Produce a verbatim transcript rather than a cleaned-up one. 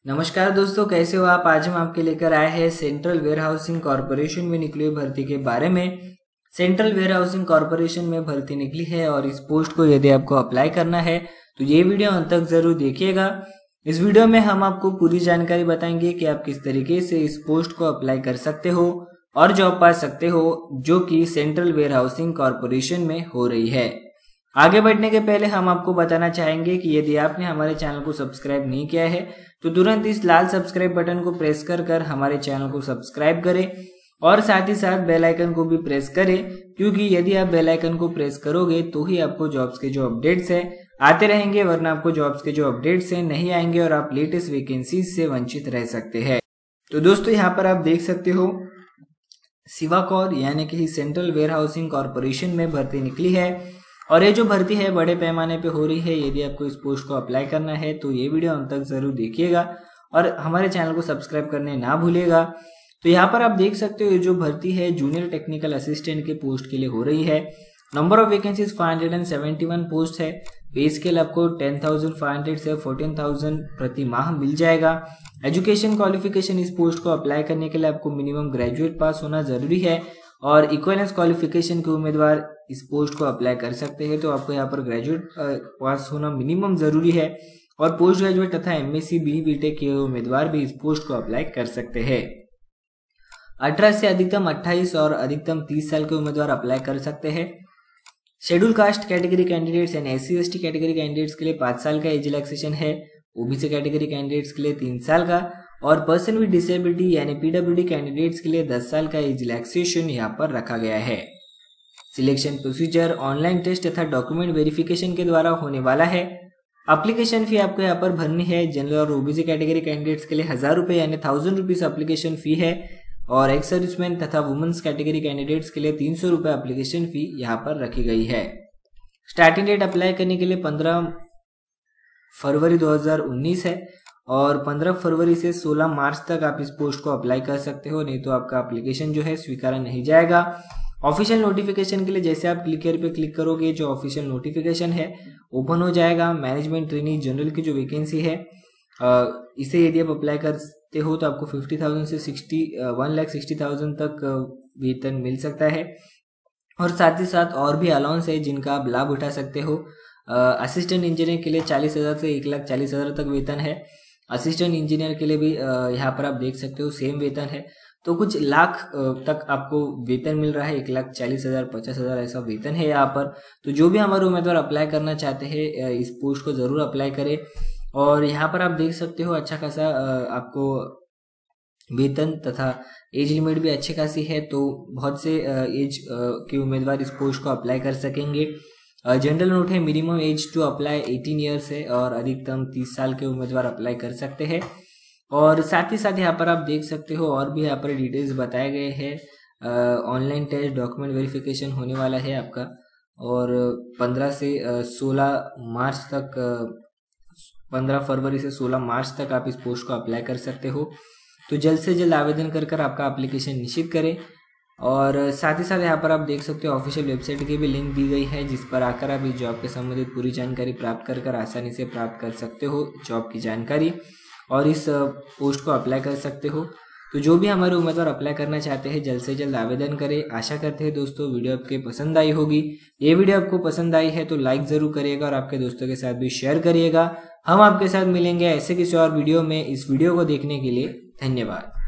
नमस्कार दोस्तों, कैसे हो आप। आज हम आपके लेकर आए हैं सेंट्रल वेयर हाउसिंग कॉर्पोरेशन में निकली हुई भर्ती के बारे में। सेंट्रल वेयर हाउसिंग कॉर्पोरेशन में भर्ती निकली है और इस पोस्ट को यदि आपको अप्लाई करना है तो ये वीडियो अंत तक जरूर देखिएगा। इस वीडियो में हम आपको पूरी जानकारी बताएंगे कि आप किस तरीके से इस पोस्ट को अप्लाई कर सकते हो और जॉब पा सकते हो, जो कि सेंट्रल वेयर हाउसिंग कॉर्पोरेशन में हो रही है। आगे बढ़ने के पहले हम आपको बताना चाहेंगे कि यदि आपने हमारे चैनल को सब्सक्राइब नहीं किया है तो तुरंत इस लाल सब्सक्राइब बटन को प्रेस कर कर हमारे चैनल को सब्सक्राइब करें और साथ ही साथ बेल आइकन को भी प्रेस करें, क्योंकि यदि आप बेल आइकन को प्रेस करोगे तो ही आपको जॉब्स के जो अपडेट्स है आते रहेंगे, वरना आपको जॉब्स के जो अपडेट्स है नहीं आएंगे और आप लेटेस्ट वैकेंसीज से वंचित रह सकते हैं। तो दोस्तों यहाँ पर आप देख सकते हो सीवाकॉर यानी कि सेंट्रल वेयर हाउसिंग कॉर्पोरेशन में भर्ती निकली है और ये जो भर्ती है बड़े पैमाने पे हो रही है। यदि आपको इस पोस्ट को अप्लाई करना है तो ये वीडियो अंत तक जरूर देखिएगा और हमारे चैनल को सब्सक्राइब करने ना भूलिएगा। तो यहाँ पर आप देख सकते हो ये जो भर्ती है जूनियर टेक्निकल असिस्टेंट के पोस्ट के लिए हो रही है। Number of vacancies five hundred seventy one post है। पे स्केल आपको टेन थाउजेंड फाइव हंड्रेड से फोर्टीन थाउजेंड प्रति माह मिल जाएगा। एजुकेशन क्वालिफिकेशन इस पोस्ट को अप्लाई करने के लिए आपको मिनिमम ग्रेजुएट पास होना जरूरी है और इक्विवेलेंस क्वालिफिकेशन के उम्मीदवार इस पोस्ट को अप्लाई कर सकते हैं। तो आपको यहाँ पर ग्रेजुएट पास होना मिनिमम जरूरी है और पोस्ट ग्रेजुएट तथा एमएससी बी बीटेक के उम्मीदवार भी इस पोस्ट को अप्लाई कर सकते हैं। अठारह से अधिकतम अट्ठाईस और अधिकतम तीस साल के उम्मीदवार अप्लाई कर सकते हैं। Schedule caste category candidates and S C S T category candidates के लिए पाँच साल का एज रिलैक्सेशन है। ओबीसी कैटेगरी कैंडिडेट्स के लिए तीन साल का और पर्सन विद डिसेबिलिटी यानी पीडब्ल्यूडी कैंडिडेट्स के लिए दस साल का एज रिलैक्सेशन यहाँ पर रखा गया है। सिलेक्शन प्रोसीजर ऑनलाइन टेस्ट तथा डॉक्यूमेंट वेरिफिकेशन के द्वारा होने वाला है। एप्लीकेशन फी आपको यहाँ पर भरनी है। जनरल और ओबीसी कैटेगरी कैंडिडेट्स के लिए हजार रुपए यानी थाउजेंड रुपीज एप्लीकेशन फी है और एक्स सर्विसमैन तथा वुमेन्स कैटेगरी कैंडिडेट्स के लिए तीन सौ रुपए एप्लीकेशन फी यहाँ पर रखी गई है। स्टार्टिंग डेट अप्लाई करने के लिए पंद्रह फरवरी दो हजार उन्नीस है और पंद्रह फरवरी से सोलह मार्च तक आप इस पोस्ट को अप्लाई कर सकते हो, नहीं तो आपका एप्लीकेशन जो है स्वीकारा नहीं जाएगा। ऑफिशियल नोटिफिकेशन के लिए जैसे आप क्लिक here पे क्लिक करोगे जो ऑफिशियल नोटिफिकेशन है ओपन हो जाएगा। मैनेजमेंट ट्रेनी जनरल की जो वैकेंसी है इसे यदि आप अप्लाई करते हो तो आपको फिफ्टी थाउजेंड से sixty one lakh sixty thousand तक वेतन मिल सकता है और साथ ही साथ और भी अलाउंस है जिनका आप लाभ उठा सकते हो। असिस्टेंट इंजीनियर के लिए चालीस हजार से एक लाख चालीस हजार तक वेतन है। असिस्टेंट इंजीनियर के लिए भी यहाँ पर आप देख सकते हो सेम वेतन है। तो कुछ लाख तक आपको वेतन मिल रहा है, एक लाख चालीस हजार पचास हजार ऐसा वेतन है यहाँ पर। तो जो भी हमारे उम्मीदवार अप्लाई करना चाहते हैं इस पोस्ट को जरूर अप्लाई करें और यहाँ पर आप देख सकते हो अच्छा खासा आपको वेतन तथा एज लिमिट भी अच्छी खासी है। तो बहुत से एज के उम्मीदवार इस पोस्ट को अप्लाई कर सकेंगे। जनरल नोट है minimum age to apply eighteen years है और अधिकतम तीस साल के उम्मीदवार अप्लाई कर सकते हैं। और साथ ही साथ यहाँ पर आप देख सकते हो और भी यहाँ पर डिटेल्स बताए गए हैं। ऑनलाइन टेस्ट डॉक्यूमेंट वेरिफिकेशन होने वाला है आपका और पंद्रह से सोलह मार्च तक पंद्रह फरवरी से सोलह मार्च तक आप इस पोस्ट को अप्लाई कर सकते हो। तो जल्द से जल्द आवेदन कर कर आपका एप्लीकेशन निश्चित करें और साथ ही साथ यहाँ पर आप देख सकते हो ऑफिशियल वेबसाइट की भी लिंक दी गई है जिस पर आकर आप इस जॉब के संबंधित पूरी जानकारी प्राप्त कर कर आसानी से प्राप्त कर सकते हो जॉब की जानकारी और इस पोस्ट को अप्लाई कर सकते हो। तो जो भी हमारे उम्मीदवार अप्लाई करना चाहते हैं जल्द से जल्द आवेदन करें। आशा करते हैं दोस्तों वीडियो आपके पसंद आई होगी। ये वीडियो आपको पसंद आई है तो लाइक जरूर करिएगा और आपके दोस्तों के साथ भी शेयर करिएगा। हम आपके साथ मिलेंगे ऐसे किसी और वीडियो में। इस वीडियो को देखने के लिए धन्यवाद।